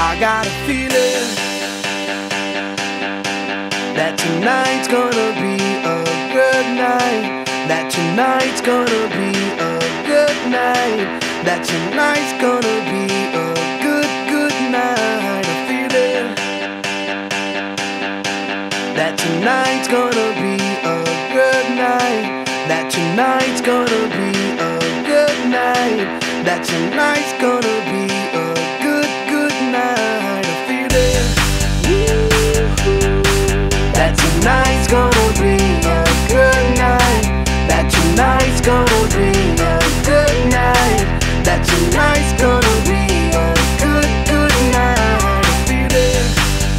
I got a feeling that tonight's gonna be a good night. That tonight's gonna be a good night. That tonight's gonna be a good night. A feeling that tonight's gonna be a good night. That tonight's gonna be a good night. That tonight's gonna be a good night. A feeling that tonight's gonna be a good night. That tonight's gonna be a good night. That tonight's gonna be a good night. A feeling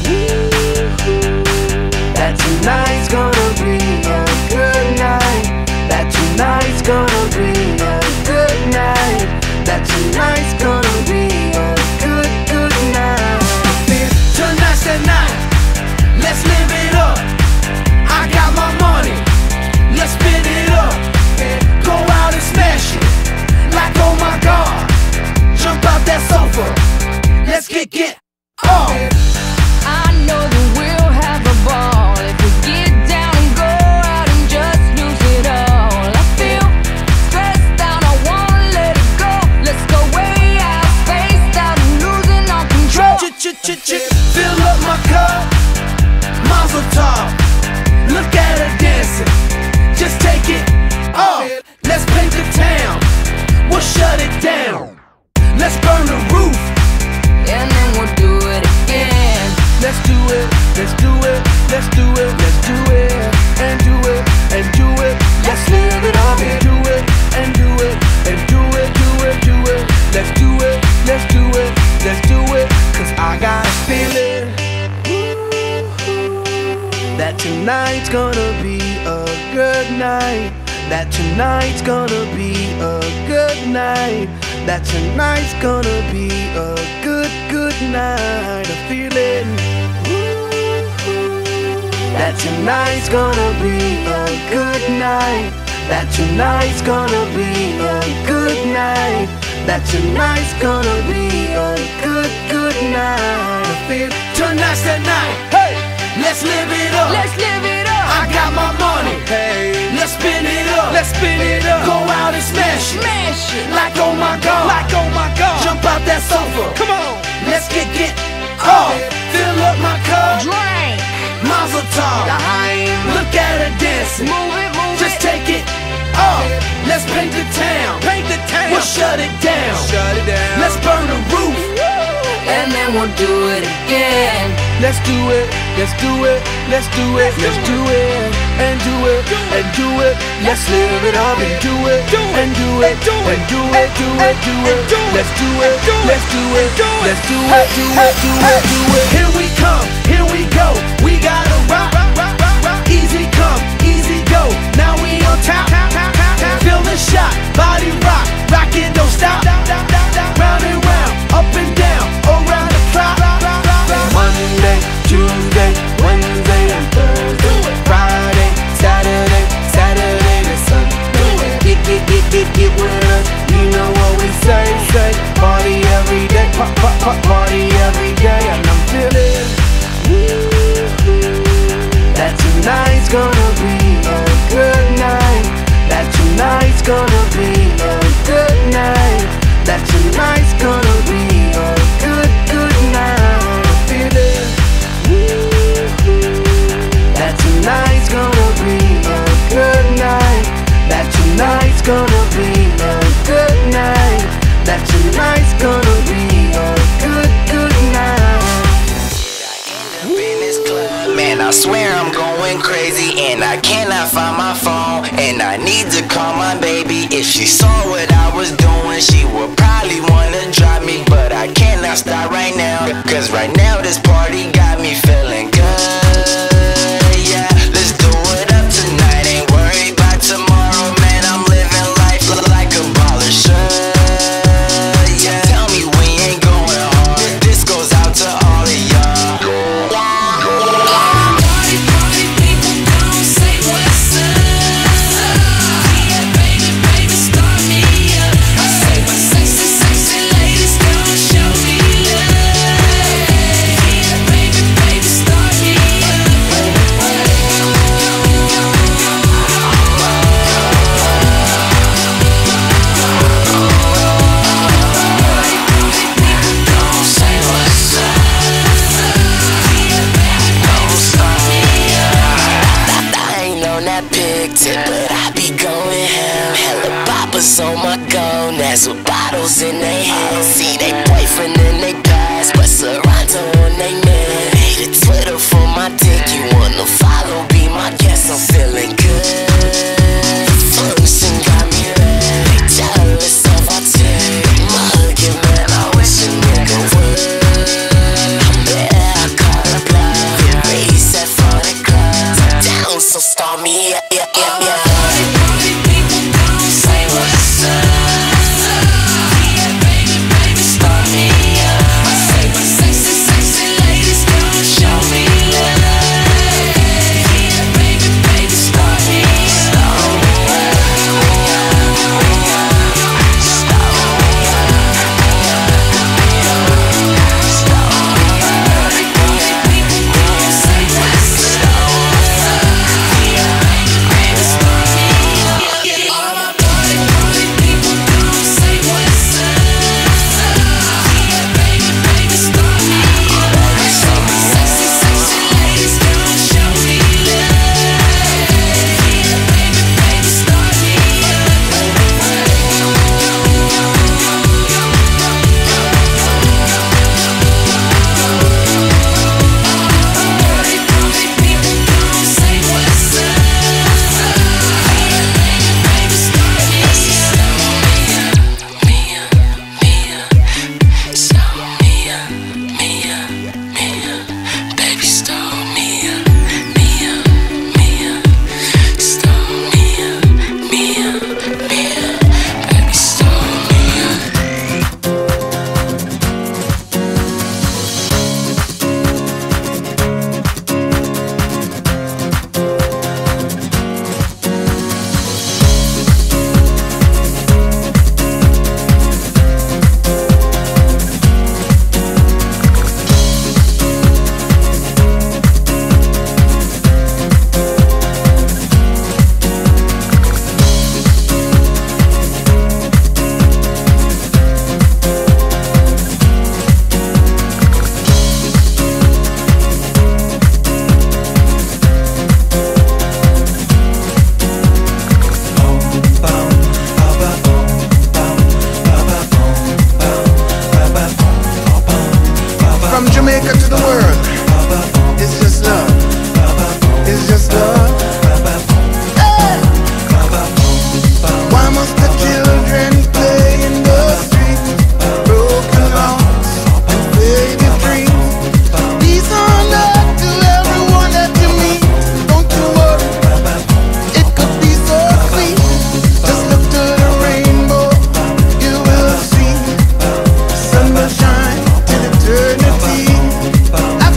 that tonight's gonna be a good night. That tonight's gonna be a good night. That tonight's gonna be a good night. Tonight's the night, let's live it up. I got my money, let's spin it up. Go out and smash it, like oh my God. Jump out that sofa, let's get off. I know that we'll have a ball if we get down and go out and just lose it all. I feel stressed out, I wanna let it go. Let's go way out, spaced out and losing all control. Fill up my cup, Mazel tov. Look at her dancing, just take it off. Let's paint the town, we'll shut it down. Let's burn the roof, And then we'll do it again. let's do it, let's do it, let's do it, let's do it, and do it, and do it. Let's live it up and do it, and do it, and do it, do it, do it. Let's do it, let's do it, let's do it. Cause I got a feeling that tonight's gonna be a good night. That tonight's gonna be a good night. That tonight's gonna be a good night. A feeling that tonight's gonna be a good night. That tonight's gonna be a good night. That tonight's gonna be a good night. I feel tonight's the night. Hey, let's live it up. Let's live it up. I got my money. Hey, let's spin it up. Let's spin it up. Go out and smash it. Smash it. Like oh my God. Like oh my God. Jump out that sofa. Come on. Let's get off. Fill up my cup. Drink. Mazel tov. Look at her dancing. Move it, move Just it. take it off. Let's paint the town. Paint the town. We'll shut it down. Shut it down. Let's burn the roof. And then we'll do it again. Let's do it. Let's do it. Let's do it. Let's do it. And do it. And do it. Let's live it up and do it. And do it. And do it. Do it. Do it. Let's do it. Let's do it. Let's do it. Do it. Do it. Do it. Here we come. Here we go. We gotta rock. Easy come. Easy go. Now we on top. Feel the shot. Body rock. Rock it. Don't stop. Round and round. Up and down. Around the clock. Monday, Tuesday, Wednesday, and Thursday. Friday, Saturday, Saturday to Sunday. Get with us. You know what we say. Party every day. Party every day. And I'm feeling that tonight's gonna be a good night. That tonight's gonna be a good night. That tonight's gonna be a good night. I feel it. That tonight's gonna be a good night. That tonight's gonna be a good night. That tonight's gonna be a good night. Man, I swear I'm going crazy and I cannot find my phone. And I need to call my baby. If she saw what I was doing, she would probably wanna drop me. But I cannot stop right now, cause right now this party got me feeling good. Yeah, let's do it up tonight. Ain't worried about tomorrow, man. I'm living life like a baller should. Yeah, tell me we ain't going hard. This goes out to all of y'all. Party people, don't say what's up. Yeah, baby, start me up. I say my sexy ladies, don't show me love. with bottles in their hands. See they boyfriend in they past, but Toronto on they man. Hit Twitter for my dick, you wanna follow, be my guest, I'm feeling good. Function got me ready, jealous of our take. Muggy man, I wish a nigga would. I'm there, I call a bluff, reset for the club. Down, so start me, yeah. Shine till eternity.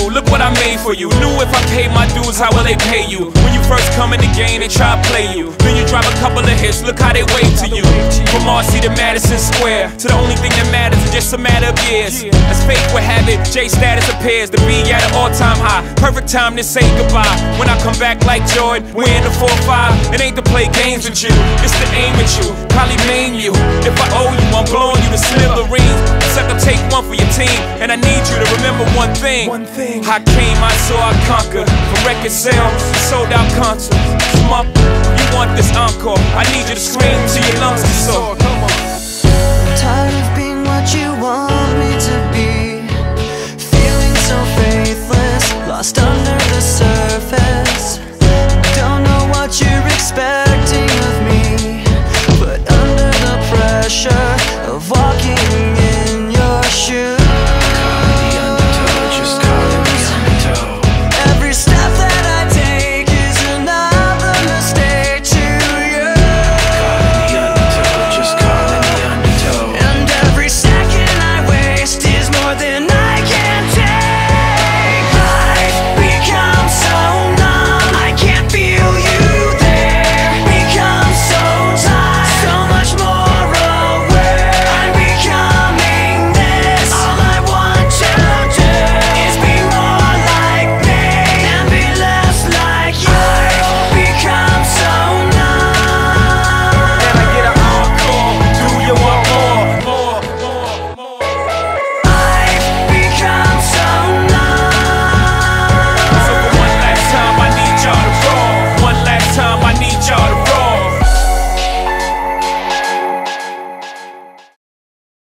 you, look what I made for you. Knew if I paid my dues, how will they pay you? When you first come in the game, they try to play you. Then you drop a couple of hits, look how they wave to you. From Marcy to Madison Square, to the only thing that matters is just a matter of years. As fate would have it, J status appears to be at an all-time high. Perfect time to say goodbye. When I come back like Jordan, we're in the 4-5. It ain't to play games with you, it's to aim at you, probably maim you. If I owe you, I'm blowing you to smithereens. Except I take one for your team, and I need you to remember one thing. I came, I saw, I conquered. From record sales, sold out concerts. Come up, you want this encore? I need you to scream till your lungs are sore. Tired of being what you want.